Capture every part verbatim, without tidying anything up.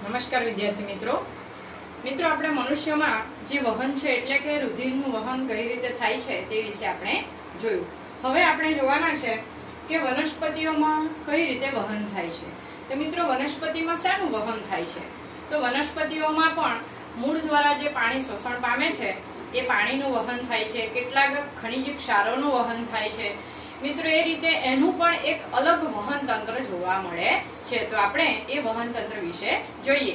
નમસ્કાર વિદ્યાર્થી મિત્રો મિત્રો આપણે મનુષ્યમાં જે વહન છે એટલે કે રુધિરનું વહન કઈ રીતે થાય છે તે વિશે આપણે જોયું। હવે આપણે જોવાના છે કે વનસ્પતિઓમાં કઈ રીતે વહન થાય છે। તો મિત્રો વનસ્પતિમાં શાનું વહન થાય છે? તો વનસ્પતિઓમાં પણ મૂળ દ્વારા જે પાણી શોષણ પામે છે એ પાણીનું વહન થાય છે, કેટલાક ખનિજ ક્ષારોનું વહન થાય છે। મિત્રો એ રીતે એનું પણ એક અલગ વહન તંત્ર જોવા મળે છે। તો આપણે એ વહન તંત્ર વિશે જોઈએ।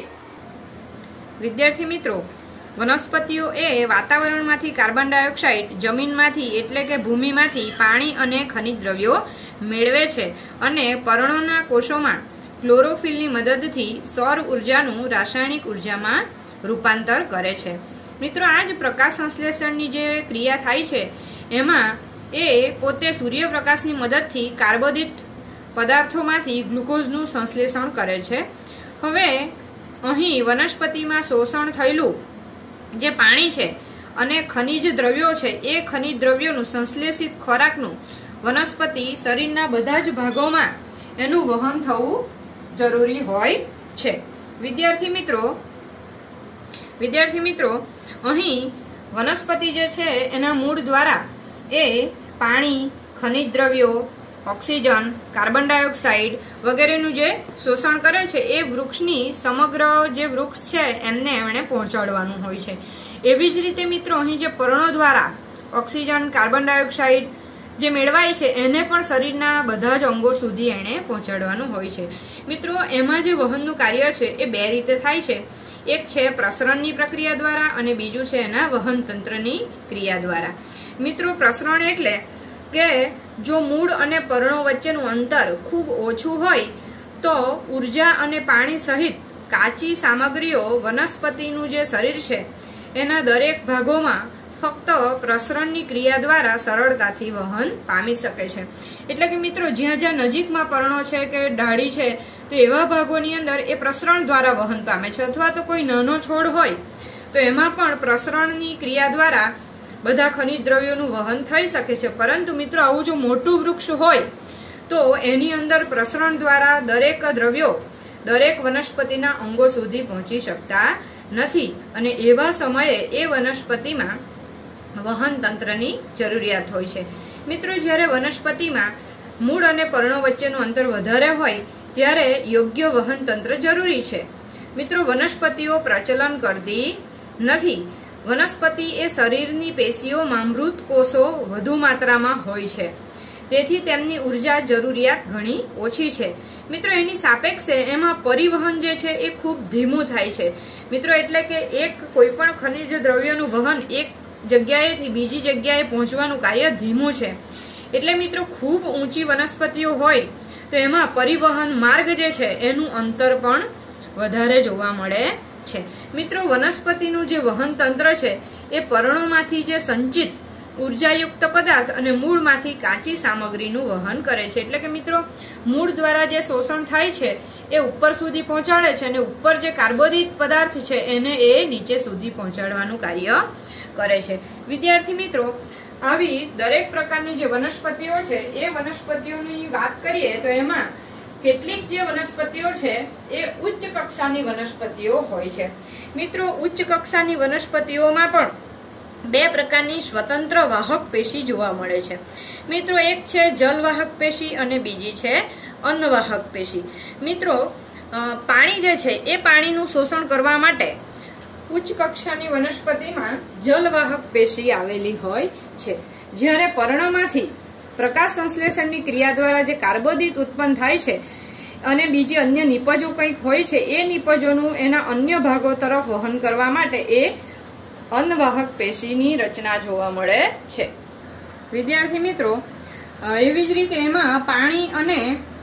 વિદ્યાર્થી મિત્રો, વનસ્પતિઓ એ વાતાવરણમાંથી કાર્બન ડાયોક્સાઇડ, જમીનમાંથી એટલે કે ભૂમિમાંથી પાણી અને ખનિજ દ્રવ્યો મેળવે છે અને પર્ણોના કોષોમાં ક્લોરોફિલની મદદથી સૌર ઉર્જાનું રાસાયણિક ઉર્જામાં રૂપાંતર કરે છે। મિત્રો આ જ પ્રકાશ સંશ્લેષણની જે ક્રિયા થાય છે એમાં એ પોતે સૂર્યપ્રકાશની મદદથી કાર્બોદિત પદાર્થોમાંથી ગ્લુકોઝનું સંશ્લેષણ કરે છે। હવે અહીં વનસ્પતિમાં શોષણ થયેલું જે પાણી છે અને ખનિજ દ્રવ્યો છે એ ખનિજ દ્રવ્યોનું સંશ્લેષિત ખોરાકનું વનસ્પતિ શરીરના બધા જ ભાગોમાં એનું વહન થવું જરૂરી હોય છે। વિદ્યાર્થી મિત્રો વિદ્યાર્થી મિત્રો અહીં વનસ્પતિ જે છે એના મૂળ દ્વારા એ પાણી, ખનિજ દ્રવ્યો, ઓક્સિજન, કાર્બન ડાયોક્સાઇડ વગેરેનું જે શોષણ કરે છે એ વૃક્ષની સમગ્ર જે વૃક્ષ છે એમને એમણે પહોંચાડવાનું હોય છે। એવી જ રીતે મિત્રો અહીં જે પર્ણો દ્વારા ઓક્સિજન, કાર્બન ડાયોક્સાઇડ જે મેળવાય છે એને પણ શરીરના બધા જ અંગો સુધી એણે પહોંચાડવાનું હોય છે। મિત્રો એમાં જે વહનનું કાર્ય છે એ બે રીતે થાય છે। એક છે પ્રસરણની પ્રક્રિયા દ્વારા અને બીજું છે એના વહન તંત્રની ક્રિયા દ્વારા। મિત્રો પ્રસરણ એટલે કે જો મૂળ અને પર્ણો વચ્ચેનું અંતર ખૂબ ઓછું હોય તો ઉર્જા અને પાણી સહિત કાચી સામગ્રીઓ વનસ્પતિનું જે શરીર છે એના દરેક ભાગોમાં ફક્ત પ્રસરણની ક્રિયા દ્વારા સરળતાથી વહન પામી શકે છે। એટલે કે મિત્રો જ્યાં જ્યાં નજીકમાં પર્ણો છે કે ડાળી છે તો એવા ભાગોની અંદર એ પ્રસરણ દ્વારા વહન પામે છે, અથવા તો કોઈ નાનો છોડ હોય તો એમાં પણ પ્રસરણની ક્રિયા દ્વારા બધા ખનિજ દ્રવ્યોનું વહન થઈ શકે છે। પરંતુ મિત્રો આવું જો મોટું વૃક્ષ હોય તો એની અંદર પ્રસરણ દ્વારા દરેક દ્રવ્યો દરેક વનસ્પતિના અંગો સુધી પહોંચી શકતા નથી અને એવા સમયે એ વનસ્પતિમાં વહન તંત્રની જરૂરિયાત હોય છે। મિત્રો જ્યારે વનસ્પતિમાં મૂળ અને પર્ણો વચ્ચેનું અંતર વધારે હોય ત્યારે યોગ્ય વહન તંત્ર જરૂરી છે। મિત્રો વનસ્પતિઓ પ્રચલન કરતી નથી। વનસ્પતિ એ શરીરની પેશીઓમાં મૃત કોષો વધુ માત્રામાં હોય છે, તેથી તેમની ઉર્જા જરૂરિયાત ઘણી ઓછી છે। મિત્રો એની સાપેક્ષે એમાં પરિવહન જે છે એ ખૂબ ધીમું થાય છે। મિત્રો એટલે કે એક કોઈ પણ ખનિજ દ્રવ્યનું વહન એક જગ્યાએથી બીજી જગ્યાએ પહોંચવાનું કાર્ય ધીમું છે। એટલે મિત્રો ખૂબ ઊંચી વનસ્પતિઓ હોય તો એમાં પરિવહન માર્ગ જે છે એનું અંતર પણ વધારે જોવા મળે છે। મિત્રો વનસ્પતિનું જે વહન તંત્ર છે એ પર્ણોમાંથી જે સંચિત ઉર્જાયુક્ત પદાર્થ અને મૂળમાંથી કાચી સામગ્રીનું વહન કરે છે। એટલે કે મિત્રો મૂળ દ્વારા જે શોષણ થાય છે એ ઉપર સુધી પહોંચાડે છે અને ઉપર જે કાર્બોદિત પદાર્થ છે એને એ નીચે સુધી પહોંચાડવાનું કાર્ય કરે છે। વિદ્યાર્થી મિત્રો આવી દરેક પ્રકારની જે વનસ્પતિઓ છે એ વનસ્પતિઓની વાત કરીએ તો એમાં કેટલીક જે વનસ્પતિઓ છે એ ઉચ્ચ કક્ષાની વનસ્પતિઓ હોય છે। મિત્રો ઉચ્ચ કક્ષાની વનસ્પતિઓમાં પણ બે પ્રકારની સ્વતંત્ર વાહક પેશી જોવા મળે છે। મિત્રો એક છે જલવાહક પેશી અને બીજી છે અન્નવાહક પેશી। મિત્રો પાણી જે છે એ પાણીનું શોષણ કરવા માટે ઉચ્ચ કક્ષાની વનસ્પતિમાં જલવાહક પેશી આવેલી હોય છે, જ્યારે પર્ણમાંથી પ્રકાશ સંશ્લેષણની ક્રિયા દ્વારા જે કાર્બોદિત ઉત્પન્ન થાય છે અને બીજી અન્ય નિપજો કંઈક હોય છે એ નિપજોનું એના અન્ય ભાગો તરફ વહન કરવા માટે એ અન્નવાહક પેશીની રચના જોવા મળે છે। વિદ્યાર્થી મિત્રો એવી જ રીતે એમાં પાણી અને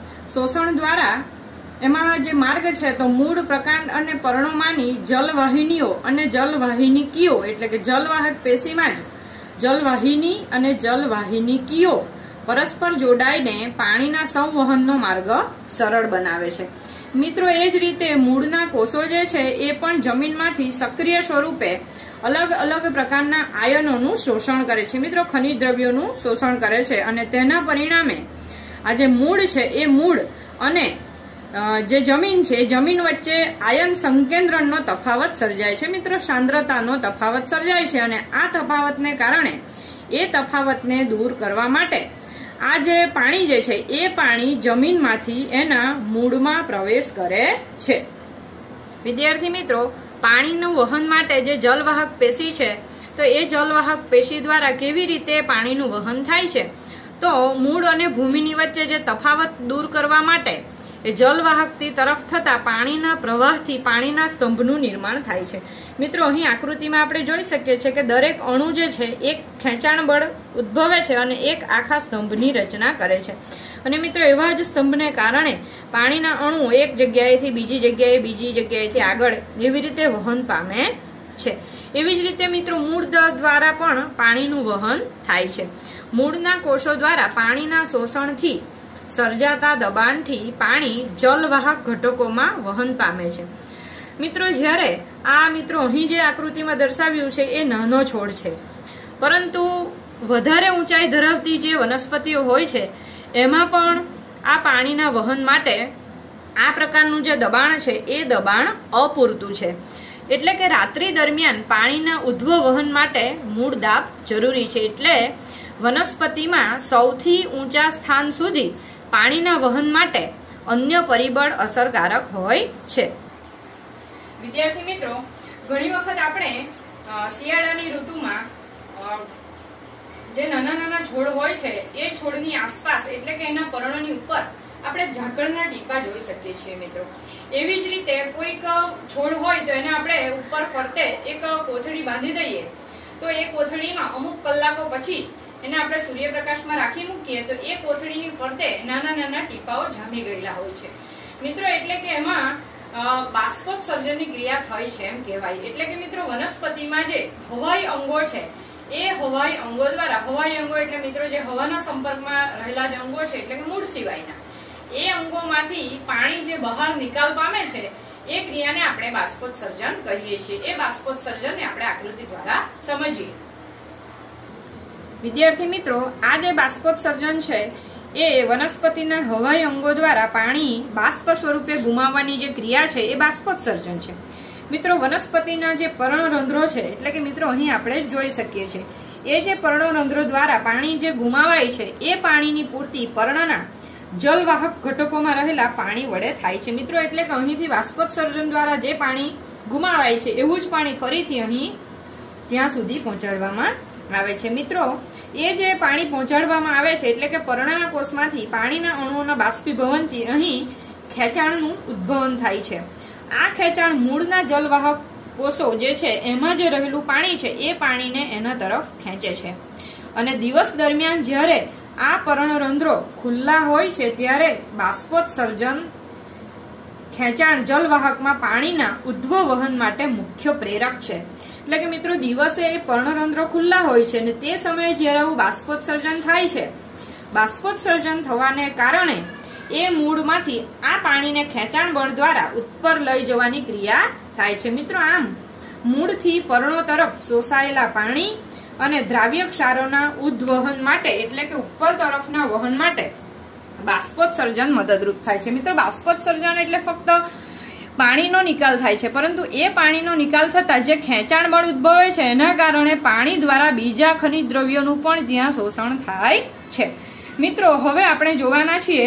શોષણ દ્વારા એમાં જે માર્ગ છે તો મૂળ, પ્રકાંડ અને પર્ણોમાંની જલવાહિનીઓ અને જલવાહિનીકીઓ એટલે કે જલવાહક પેશીમાં જ જલવાહિની અને જલવાહિનીકીઓ પરસ્પર જોડાઈને પાણીના સંવહનનો માર્ગ સરળ બનાવે છે। મિત્રો એ જ રીતે મૂળના કોષો જે છે એ પણ જમીનમાંથી સક્રિય સ્વરૂપે અલગ અલગ પ્રકારના આયનોનું શોષણ કરે છે। મિત્રો ખનિજ દ્રવ્યોનું શોષણ કરે છે અને તેના પરિણામે આ જે મૂળ છે એ મૂળ અને જે જમીન છે જમીન વચ્ચે આયન સંકેન્દ્રણનો તફાવત સર્જાય છે મિત્રો, સાંદ્રતાનો તફાવત સર્જાય છે અને આ તફાવતને કારણે એ તફાવતને દૂર કરવા માટે આ જે પાણી જે છે એ પાણી જમીનમાંથી એના મૂળમાં પ્રવેશ કરે છે. વિદ્યાર્થી મિત્રો, પાણીનું વહન માટે જે જલવાહક પેશી છે તો એ જલવાહક પેશી દ્વારા કેવી રીતે પાણીનું વહન થાય છે, તો મૂળ અને ભૂમિની વચ્ચે જે તફાવત દૂર કરવા માટે એ જલવાહકથી તરફ થતા પાણીના પ્રવાહથી પાણીના સ્તંભનું નિર્માણ થાય છે. મિત્રો, અહીં આકૃતિમાં આપણે જોઈ શકીએ છીએ કે દરેક અણુ જે છે એક ખેંચાણ બળ ઉદ્ભવે છે અને એક આખા સ્તંભની રચના કરે છે. અને મિત્રો, એવા જ સ્તંભને કારણે પાણીના અણુ એક જગ્યાએથી બીજી જગ્યાએ બીજી જગ્યાએથી આગળ એવી રીતે વહન પામે છે. એવી જ રીતે મિત્રો, મૂળ દ્વારા પણ પાણીનું વહન થાય છે. મૂળના કોષો દ્વારા પાણીના શોષણથી સર્જાતા દબાણથી પાણી જલવાહક ઘટકોમાં વહન પામે છે. મિત્રો, જ્યારે આ મિત્રો અહીં જે આકૃતિમાં દર્શાવ્યું છે એ નાનો છોડ છે, પરંતુ વધારે ઊંચાઈ ધરાવતી જે વનસ્પતિઓ હોય છે એમાં પણ આ પાણીના વહન માટે આ પ્રકારનું જે દબાણ છે એ દબાણ અપૂરતું છે. એટલે કે રાત્રિ દરમિયાન પાણીના ઉધ્વ વહન માટે મૂળ દાબ જરૂરી છે. એટલે વનસ્પતિમાં સૌથી ઊંચા સ્થાન સુધી પાણીના વહન માટે અન્ય પરિબળ અસરકારક હોય છે. વિદ્યાર્થી મિત્રો, ઘણી વખત આપણે શિયાળાની ઋતુમાં જે નાના નાના છોડ હોય છે એ છોડની આસપાસ એટલે કે એના પર્ણોની ઉપર આપણે ઝાકળના ટીપા જોઈ શકીએ છીએ. મિત્રો, એવી જ રીતે કોઈક છોડ હોય તો એને આપણે ઉપર ફરતે એક કોથળી બાંધી દઈએ તો એ કોથળીમાં અમુક કલાકો પછી એને આપણે સૂર્યપ્રકાશમાં રાખી મૂકીએ તો એ કોથળીની ફરતે નાના નાના ટીપાઓ જામી ગયેલા હોય છે. મિત્રો, એટલે કે એમાં બાષ્પોત્સર્જનની ક્રિયા થઈ છે એમ કહેવાય. એટલે કે મિત્રો, વનસ્પતિમાં જે હવાઈ અંગો છે એ હવાઈ અંગો દ્વારા, હવાઈ અંગો એટલે મિત્રો જે હવાના સંપર્કમાં રહેલા જે અંગો છે એટલે કે મૂળ સિવાયના એ અંગોમાંથી પાણી જે બહાર નિકાલ પામે છે એ ક્રિયાને આપણે બાષ્પોત્સર્જન કહીએ છીએ. એ બાષ્પોત્સર્જનને આપણે આકૃતિ દ્વારા સમજીએ. વિદ્યાર્થી મિત્રો, આ જે બાષ્પોત્સર્જન છે એ વનસ્પતિના હવાઈ અંગો દ્વારા પાણી બાષ્પ સ્વરૂપે ગુમાવવાની જે ક્રિયા છે એ બાષ્પોત્સર્જન છે. મિત્રો, વનસ્પતિના જે પર્ણરંધ્રો છે એટલે કે મિત્રો અહીં આપણે જોઈ શકીએ છીએ એ જે પર્ણરંધ્રો દ્વારા પાણી જે ગુમાવાય છે એ પાણીની પૂર્તિ પર્ણના જલવાહક ઘટકોમાં રહેલા પાણી વડે થાય છે. મિત્રો, એટલે કે અહીંથી બાષ્પોત્સર્જન દ્વારા જે પાણી ગુમાવાય છે એવું જ પાણી ફરીથી અહીં ત્યાં સુધી પહોંચાડવામાં આવે છે. મિત્રો, એ જે પાણી પહોંચાડવામાં આવે છે એટલે કે પર્ણના કોષમાંથી પાણીના અણુઓના બાષ્પીભવનથી અહીં ખેંચાણનું ઉદ્ભવન થાય છે. આ ખેંચાણ મૂળના જલવાહક કોષો જે છે એમાં જે રહેલું પાણી છે એ પાણીને એના તરફ ખેંચે છે. અને દિવસ દરમિયાન જ્યારે આ પર્ણરંધ્રો ખુલ્લા હોય છે ત્યારે બાષ્પોત્સર્જન ખેંચાણ જલવાહકમાં પાણીના ઉદ્ભવ વહન માટે મુખ્ય પ્રેરક છે. એટલે કે મિત્રો, દિવસે એ પર્ણરંધ્રો ખુલ્લા હોય છે અને તે સમયે જ્યારે બાષ્પોત્સર્જન થાય છે, બાષ્પોત્સર્જન થવાને કારણે એ મૂળમાંથી આ પાણીને ખેંચાણ બળ દ્વારા ઉપર લઈ જવાની ક્રિયા થાય છે. મિત્રો, આમ મૂળથી પર્ણો તરફ શોષાયેલા પાણી અને દ્રાવ્ય ક્ષારોના ઉદ્વહન માટે એટલે કે ઉપર તરફના વહન માટે બાષ્પોત્સર્જન મદદરૂપ થાય છે. મિત્રો, બાષ્પોત્સર્જન એટલે ફક્ત પાણીનો નિકાલ થાય છે, પરંતુ એ પાણીનો નિકાલ થતા જે ખેંચાણ બળ ઉદ્ભવે છે એના કારણે પાણી દ્વારા બીજા ખનિજ દ્રવ્યોનું પણ ત્યાં શોષણ થાય છે. મિત્રો, હવે આપણે જોવાના છીએ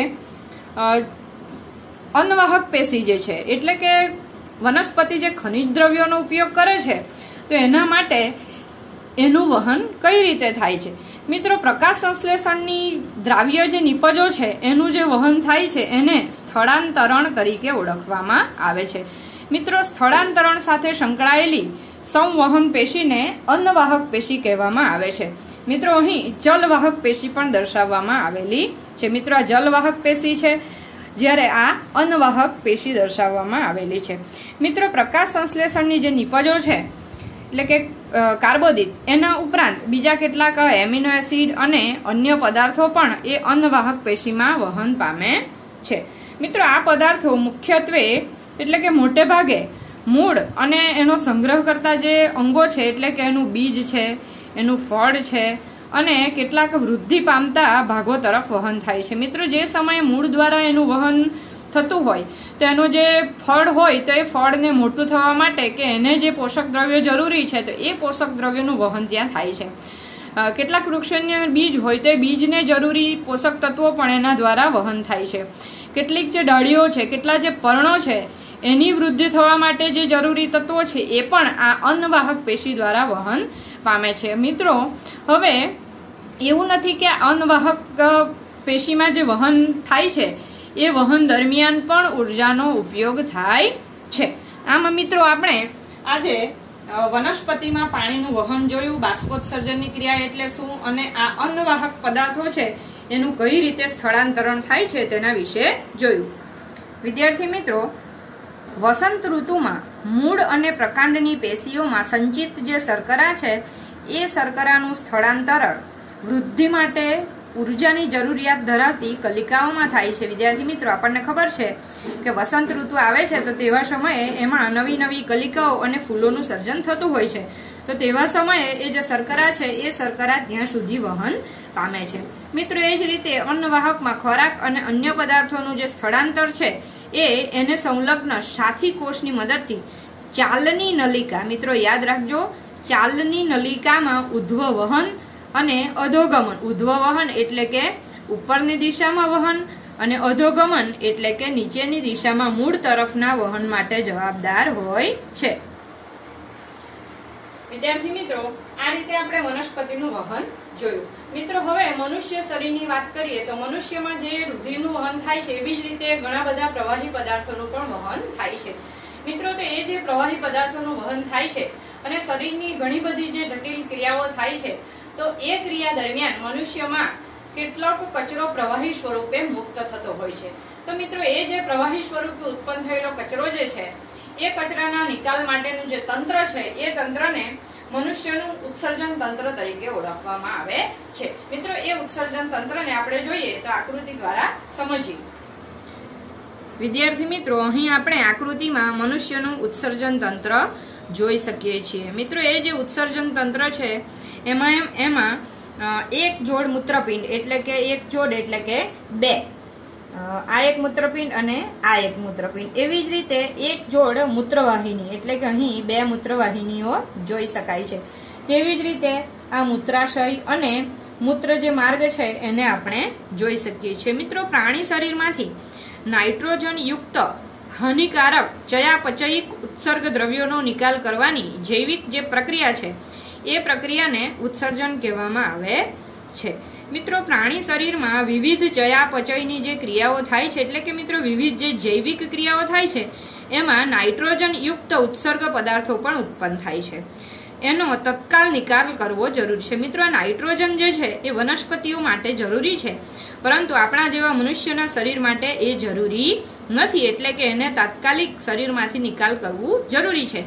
અન્નવાહક પેશી જે છે એટલે કે વનસ્પતિ જે ખનિજ દ્રવ્યોનો ઉપયોગ કરે છે તો એના માટે એનું વહન કઈ રીતે થાય છે. મિત્રો, પ્રકાશ સંશ્લેષણની દ્રાવ્ય જે નિપજો છે એનું જે વહન થાય છે એને સ્થળાંતરણ તરીકે ઓળખવામાં આવે છે. મિત્રો, સ્થળાંતરણ સાથે સંકળાયેલી સંવહન પેશીને અન્નવાહક પેશી કહેવામાં આવે છે. મિત્રો, અહીં જલવાહક પેશી પણ દર્શાવવામાં આવેલી છે. મિત્રો, આ જલવાહક પેશી છે જ્યારે આ અન્નવાહક પેશી દર્શાવવામાં આવેલી છે. મિત્રો, પ્રકાશ સંશ્લેષણની જે નિપજો છે એટલે કે કાર્બોદિત એના ઉપરાંત બીજા કેટલાક એમિનો એસિડ અને અન્ય પદાર્થો પણ એ અન્નવાહક પેશીમાં વહન પામે છે. મિત્રો, આ પદાર્થો મુખ્યત્વે એટલે કે મોટે ભાગે મૂળ અને એનો સંગ્રહ કરતા જે અંગો છે એટલે કે એનું બીજ છે, એનું ફળ છે અને કેટલાક વૃદ્ધિ પામતા ભાગો તરફ વહન થાય છે. મિત્રો, જે સમયે મૂળ દ્વારા એનું વહન થતું હોય તો એનું જે ફળ હોય તો એ ફળને મોટું થવા માટે કે એને જે પોષક દ્રવ્યો જરૂરી છે તો એ પોષક દ્રવ્યોનું વહન ત્યાં થાય છે. કેટલાક વૃક્ષોના બીજ હોય તો એ બીજને જરૂરી પોષક તત્વો પણ એના દ્વારા વહન થાય છે. કેટલીક જે ડાળીઓ છે, કેટલા જે પર્ણો છે, એની વૃદ્ધિ થવા માટે જે જરૂરી તત્વો છે એ પણ આ અન્નવાહક પેશી દ્વારા વહન પામે છે. મિત્રો, હવે એવું નથી કે અન્નવાહક પેશીમાં જે વહન થાય છે એ વહન દરમિયાન પણ ઉર્જાનો ઉપયોગ થાય છે. આમ મિત્રો, આપણે આજે વનસ્પતિમાં પાણીનું વહન જોયું, બાષ્પોત્સર્જનની ક્રિયા એટલે શું અને આ અન્નવાહક પદાર્થો છે એનું કઈ રીતે સ્થળાંતરણ થાય છે તેના વિશે જોયું. વિદ્યાર્થી મિત્રો, વસંત ઋતુમાં મૂળ અને પ્રકાંડની પેશીઓમાં સંચિત જે શર્કરા છે એ શર્કરાનું સ્થળાંતરણ વૃદ્ધિ માટે ઉર્જાની જરૂરિયાત ધરાવતી કલિકાઓમાં થાય છે. વિદ્યાર્થી મિત્રો, આપણને ખબર છે કે વસંત ઋતુ આવે છે તો તેવા સમયે એમાં નવી નવી કલિકાઓ અને ફૂલોનું સર્જન થતું હોય છે. તો તેવા સમયે એ જે શર્કરા છે એ શર્કરા ત્યાં સુધી વહન પામે છે. મિત્રો, એ જ રીતે અન્નવાહકમાં ખોરાક અને અન્ય પદાર્થોનું જે સ્થળાંતર છે એ એને સંલગ્ન સાથી કોષની મદદથી ચાલની નલિકા, મિત્રો યાદ રાખજો, ચાલની નલિકામાં ઉધ્વ વહન અને અધોગમન. ઉધ્વ વહન એટલે કે ઉપરની દિશામાં વહન અને અધોગમન એટલે કે નીચેની દિશામાં મૂળ તરફના વહન માટે જવાબદાર હોય છે. વિદ્યાર્થી મિત્રો, આ રીતે આપણે વનસ્પતિનું વહન જોયું. મિત્રો, હવે મનુષ્ય શરીરની વાત કરીએ તો મનુષ્યમાં જે રુધિરનું વહન થાય છે એવી જ રીતે ઘણા બધા પ્રવાહી પદાર્થોનું પણ વહન થાય છે. મિત્રો, તો એ જે પ્રવાહી પદાર્થોનું વહન થાય છે અને શરીરની ઘણી બધી જે જટિલ ક્રિયાઓ થાય છે તો એ ક્રિયા દરમિયાન મનુષ્યમાં કેટલોક કચરો પ્રવાહી સ્વરૂપે મુક્ત થતો હોય છે. તો મિત્રો, એ જે પ્રવાહી સ્વરૂપે ઉત્પન્ન થયેલો કચરો જે છે એ કચરાના નિકાલ માટેનું જે તંત્ર છે એ તંત્રને મનુષ્યનું ઉત્સર્જન તંત્ર તરીકે ઓળખવામાં આવે છે. મિત્રો, એ ઉત્સર્જન તંત્રને આપણે જોઈએ તો આકૃતિ દ્વારા સમજીએ. વિદ્યાર્થી મિત્રો, અહીં આપણે આકૃતિમાં મનુષ્યનું ઉત્સર્જન તંત્ર જોઈ શકીએ છીએ. મિત્રો, એ જે ઉત્સર્જન તંત્ર છે એમાં એમાં એક જોડ મૂત્રપિંડ એટલે કે એક જોડ એટલે કે બે, આ એક મૂત્રપિંડ અને આ એક મૂત્રપિંડ, એવી જ રીતે એક જોડ મૂત્રવાહિની એટલે કે અહીં બે મૂત્રવાહિનીઓ જોઈ શકાય છે. તેવી જ રીતે આ મૂત્રાશય અને મૂત્ર જે માર્ગ છે એને આપણે જોઈ શકીએ છીએ. મિત્રો, પ્રાણી શરીરમાંથી નાઇટ્રોજન યુક્ત હાનિકારક ચયાપચયિક ઉત્સર્ગ દ્રવ્યોનો નિકાલ કરવાની જૈવિક જે પ્રક્રિયા છે એ પ્રક્રિયાને ઉત્સર્જન કહેવામાં આવે છે. મિત્રો, પ્રાણી શરીરમાં વિવિધ ચયાપચયની જે ક્રિયાઓ થાય છે એટલે કે મિત્રો વિવિધ જે જૈવિક ક્રિયાઓ થાય છે એમાં નાઇટ્રોજન યુક્ત ઉત્સર્ગ પદાર્થો પણ ઉત્પન્ન થાય છે. એનો તત્કાલ નિકાલ કરવો જરૂરી છે. મિત્રો, નાઇટ્રોજન જે છે એ વનસ્પતિઓ માટે જરૂરી છે પરંતુ આપણા જેવા મનુષ્યના શરીર માટે એ જરૂરી નથી, એટલે કે એને તાત્કાલિક શરીરમાંથી નિકાલ કરવું જરૂરી છે.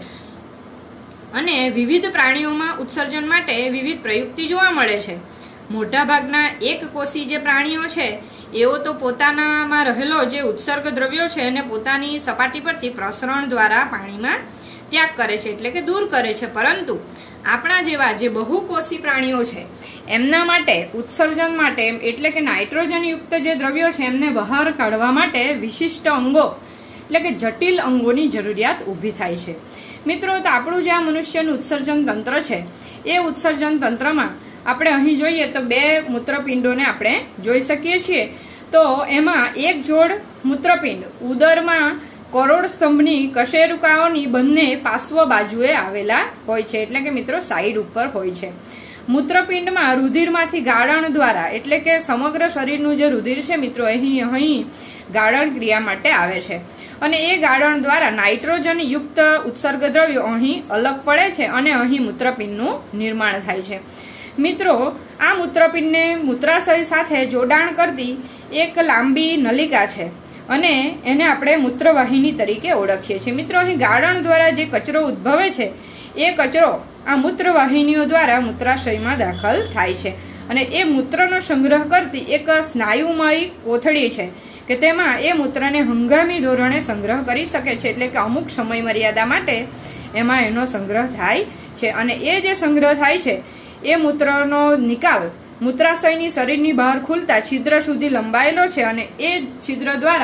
અને વિવિધ પ્રાણીઓમાં ઉત્સર્જન માટે વિવિધ પ્રયુક્તિ જોવા મળે છે. મોટા ભાગના એક કોષી જે પ્રાણીઓ છે એઓ તો પોતાનામાં રહેલો જે ઉત્સર્ગ દ્રવ્યો છે એને પોતાની સપાટી પરથી પ્રસરણ દ્વારા પાણીમાં ત્યાગ કરે છે એટલે કે દૂર કરે છે. પરંતુ આપણા જેવા જે બહુકોષી પ્રાણીઓ છે એમના માટે ઉત્સર્જન માટે એટલે કે નાઇટ્રોજન યુક્ત જે દ્રવ્યો છે એમને બહાર કાઢવા માટે વિશિષ્ટ અંગો એટલે કે જટિલ અંગોની જરૂરિયાત ઊભી થાય છે. મિત્રો, તો આપણું જે આ મનુષ્યનું ઉત્સર્જન તંત્ર છે એ ઉત્સર્જન તંત્રમાં આપણે અહીં જોઈએ તો બે મૂત્રપિંડોને આપણે જોઈ શકીએ છીએ. તો એમાં એક જોડ મૂત્રપિંડ ઉદરમાં કરોડ સ્તંભની કશેરુકાઓની બંને પાર્શ્વ બાજુએ આવેલા હોય છે એટલે કે મિત્રો સાઈડ ઉપર હોય છે. મૂત્રપિંડમાં રુધિરમાંથી ગાળણ દ્વારા એટલે કે સમગ્ર શરીરનું જે રુધિર છે મિત્રો અહીં અહીં ગાળણ ક્રિયા માટે આવે છે અને એ ગાળણ દ્વારા નાઇટ્રોજન યુક્ત ઉત્સર્ગ દ્રવ્યો અહીં અલગ પડે છે અને અહીં મૂત્રપિંડનું નિર્માણ થાય છે. મિત્રો, આ મૂત્રપિંડને મૂત્રાશય સાથે જોડાણ કરતી એક લાંબી નલિકા છે અને એને આપણે મૂત્રવાહિની તરીકે ઓળખીએ છીએ. મિત્રો, અહીં ગાળણ દ્વારા જે કચરો ઉદ્ભવે છે એ કચરો આ મૂત્રવાહિનીઓ દ્વારા મૂત્રાશયમાં દાખલ થાય છે અને એ મૂત્રનો સંગ્રહ કરતી એક સ્નાયુમય કોથળી છે કે તેમાં એ મૂત્રને હંગામી ધોરણે સંગ્રહ કરી શકે છે એટલે કે અમુક સમય મર્યાદા માટે એમાં એનો સંગ્રહ થાય છે અને એ જે સંગ્રહ થાય છે એ મૂત્રનો નિકાલ મૂત્રાશયની શરીરની બહાર ખુલતા છિદ્ર સુધી લંબાયેલો છે અને એ છિદ્ર દ્વારા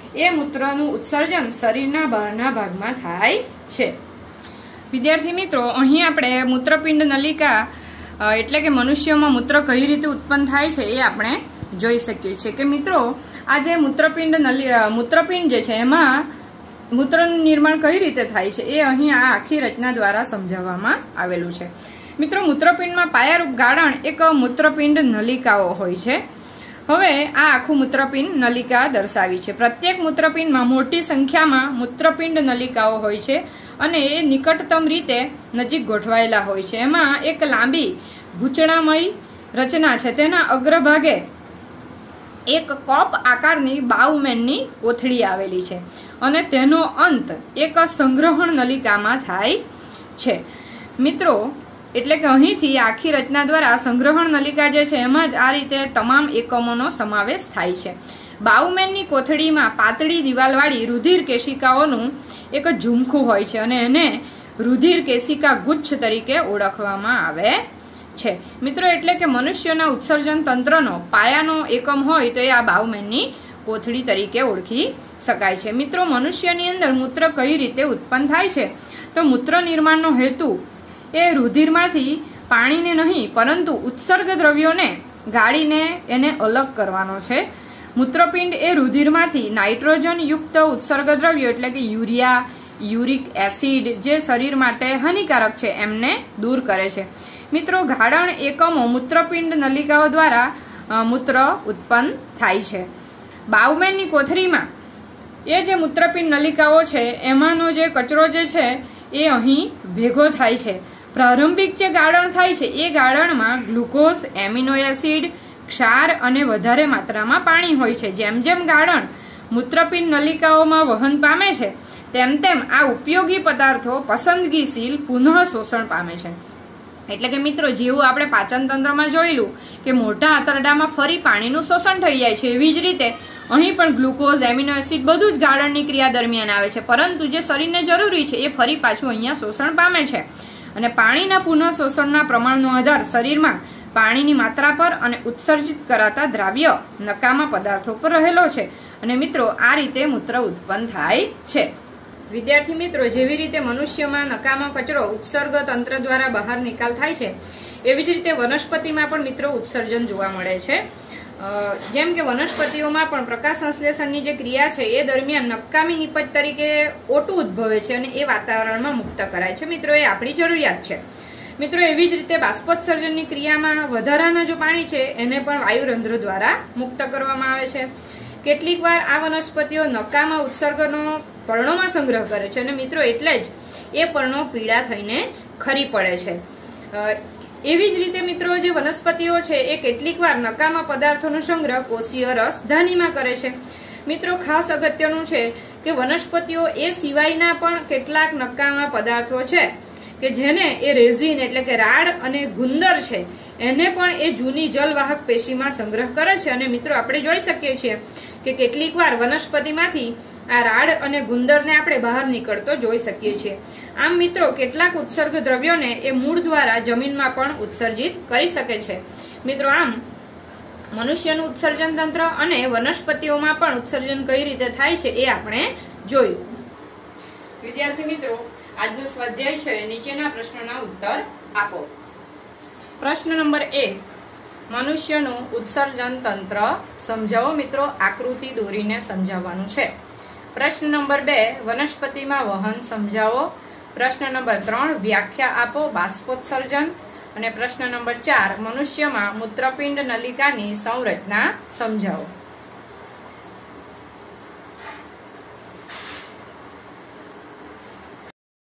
એ મૂત્રનું ઉત્સર્જન શરીરના બહારના ભાગમાં થાય છે. વિદ્યાર્થી મિત્રો, અહીં આપણે મૂત્રપિંડ નલિકા એટલે કે મનુષ્યમાં મૂત્ર કઈ રીતે ઉત્પન્ન થાય છે એ આપણે જોઈ શકીએ છીએ. કે મિત્રો, આ જે મૂત્રપિંડ નલી મૂત્રપિંડ જે છે એમાં મૂત્રનું નિર્માણ કઈ રીતે થાય છે એ અહીં આ આખી રચના દ્વારા સમજાવવામાં આવેલું છે. મિત્રો, મૂત્રપિંડમાં પાયારૂપ ગાળણ એક મૂત્રપિંડ નલિકાઓ હોય છે. હવે આ આખું મૂત્રપિંડ નલિકા દર્શાવી છે. પ્રત્યેક મૂત્રપિંડમાં મોટી સંખ્યામાં મૂત્રપિંડ નલિકાઓ હોય છે અને એ નિકટતમ રીતે નજીક ગોઠવાયેલા હોય છે. એમાં એક લાંબી ગૂંચળામય રચના છે. તેના અગ્રભાગે એક કપ આકારની બાઉમેનની કોથળી આવેલી છે અને તેનો અંત એક સંગ્રહણ નલિકામાં થાય છે. મિત્રો, એટલે કે અહીંથી આખી રચના દ્વારા સંગ્રહણ નલિકા જે છે એમાં જ આ રીતે તમામ એકમોનો સમાવેશ થાય છે. બાઉમેનની કોથળીમાં પાતળી દિવાલવાળી રુધિર કેશિકાઓનું એક ઝુમખું હોય છે અને એને રુધિર કેશિકા ગુચ્છ તરીકે ઓળખવામાં આવે છે. મિત્રો, એટલે કે મનુષ્યના ઉત્સર્જન તંત્રનો પાયાનો એકમ હોય તો એ આ બાઉમેનની કોથળી તરીકે ઓળખી શકાય છે. મિત્રો, મનુષ્યની અંદર મૂત્ર કઈ રીતે ઉત્પન્ન થાય છે તો મૂત્ર નિર્માણનો હેતુ એ રુધિરમાંથી પાણીને નહીં પરંતુ ઉત્સર્ગ દ્રવ્યોને ગાળીને એને અલગ કરવાનો છે. મૂત્રપિંડ એ રુધિરમાંથી નાઇટ્રોજન યુક્ત ઉત્સર્ગ દ્રવ્યો એટલે કે યુરિયા, યુરિક એસિડ જે શરીર માટે હાનિકારક છે એમને દૂર કરે છે. મિત્રો, ગાળણ એકમો મૂત્રપિંડ નલિકાઓ દ્વારા મૂત્ર ઉત્પન્ન થાય છે. બાઉમેનની કોથળીમાં એ જે મૂત્રપિંડ નલિકાઓ છે એમાંનો જે કચરો જે છે એ અહીં ભેગો થાય છે. પ્રારંભિક જે ગાળણ થાય છે એ ગાળણમાં ગ્લુકોઝ, એમિનો એસિડ, ક્ષાર અને વધારે માત્રામાં પાણી હોય છે. જેમ જેમ ગાળણ મૂત્રપિંડ નલિકાઓમાં વહન પામે છે તેમ તેમ આ ઉપયોગી પદાર્થો પસંદગીશીલ પુનઃ શોષણ પામે છે. એટલે કે મિત્રો, જેવું આપણે પાચન તંત્રમાં જોયેલું કે મોટા આંતરડામાં ફરી પાણીનું શોષણ થઈ જાય છે, એવી જ રીતે અહીં પણ ગ્લુકોઝ, એમિનો એસિડ બધું જ ગાળણની ક્રિયા દરમિયાન આવે છે, પરંતુ જે શરીરને જરૂરી છે એ ફરી પાછું અહીંયા શોષણ પામે છે. અને પાણીના પુનઃ શોષણના પ્રમાણનો આધાર શરીરમાં પાણીની માત્રા પર અને ઉત્સર્જિત કરાતા દ્રાવ્ય નકામા પદાર્થો પર રહેલો છે. અને મિત્રો, આ રીતે મૂત્ર ઉત્પન્ન થાય છે. વિદ્યાર્થી મિત્રો, જેવી રીતે મનુષ્યમાં નકામા કચરો ઉત્સર્ગ તંત્ર દ્વારા બહાર નિકાલ થાય છે એવી જ રીતે વનસ્પતિમાં પણ મિત્રો ઉત્સર્જન જોવા મળે છે. જેમ કે વનસ્પતિઓમાં પણ પ્રકાશ સંશ્લેષણની જે ક્રિયા છે એ દરમિયાન નકામી નિપજ તરીકે ઓટું ઉદ્ભવે છે અને એ વાતાવરણમાં મુક્ત કરાય છે. મિત્રો, એ આપણી જરૂરિયાત છે. મિત્રો, એવી જ રીતે બાષ્પોત્સર્જનની ક્રિયામાં વધારાના જો પાણી છે એને પણ વાયુરંધ્ર દ્વારા મુક્ત કરવામાં આવે છે. કેટલીક વાર આ વનસ્પતિઓ નકામા ઉત્સર્ગનો પર્ણોમાં સંગ્રહ કરે છે અને મિત્રો એટલે જ એ પર્ણો પીળા થઈને ખરી પડે છે. એવી જ રીતે મિત્રો, જે વનસ્પતિઓ છે એ કેટલીક વાર નકામા પદાર્થોનો સંગ્રહ કોષીય રસ ધાનીમાં કરે છે. મિત્રો, ખાસ અગત્યનું છે કે વનસ્પતિઓ એ સિવાયના પણ કેટલાક નકામા પદાર્થો છે કે જેને એ રેઝિન એટલે કે રાડ અને ગુંદર છે એને પણ એ જૂની જલવાહક પેશીમાં સંગ્રહ કરે છે. અને મિત્રો, આપણે જોઈ શકીએ છીએ કે કેટલીક વાર વનસ્પતિમાંથી આ રાડ અને ગુંદરને આપણે બહાર નીકળતો જોઈ શકીએ છીએ. આમ મિત્રો, કેટલાક ઉત્સર્ગ દ્રવ્યોને એ મૂળ દ્વારા જમીનમાં પણ ઉત્સર્જિત કરી શકે છે. મિત્રો, આમ મનુષ્યનું ઉત્સર્જન તંત્ર અને વનસ્પતિઓમાં પણ ઉત્સર્જન કઈ રીતે થાય છે એ આપણે જોયું. વિદ્યાર્થી મિત્રો, આજનો સ્વાધ્યાય છે નીચેના પ્રશ્નોના ઉત્તર આપો. પ્રશ્ન નંબર એક, મનુષ્યનું ઉત્સર્જન તંત્ર સમજાવો. મિત્રો, આકૃતિ દોરીને સમજાવવાનું છે. પ્રશ્ન નંબર બે, વનસ્પતિમાં વહન સમજાવો. પ્રશ્ન નંબર ત્રણ, વ્યાખ્યા આપો બાષ્પોત્સર્જન. અને પ્રશ્ન નંબર ચાર, મનુષ્યમાં મૂત્રપિંડ નલિકાની સંરચના સમજાવો.